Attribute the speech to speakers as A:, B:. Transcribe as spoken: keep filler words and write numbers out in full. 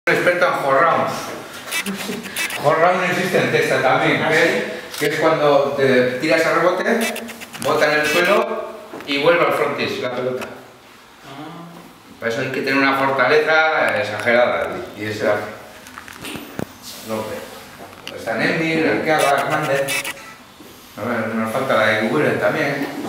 A: Experto en home-round. Home-round existe en Testa también, ¿ves? Que es cuando te tiras a rebote, bota en el suelo y vuelve al frontis la pelota. Por eso hay que tener una fortaleza exagerada y ese hace. López. Está Nemir, el que haga, Hernández. A ver, nos falta la de Guguren también.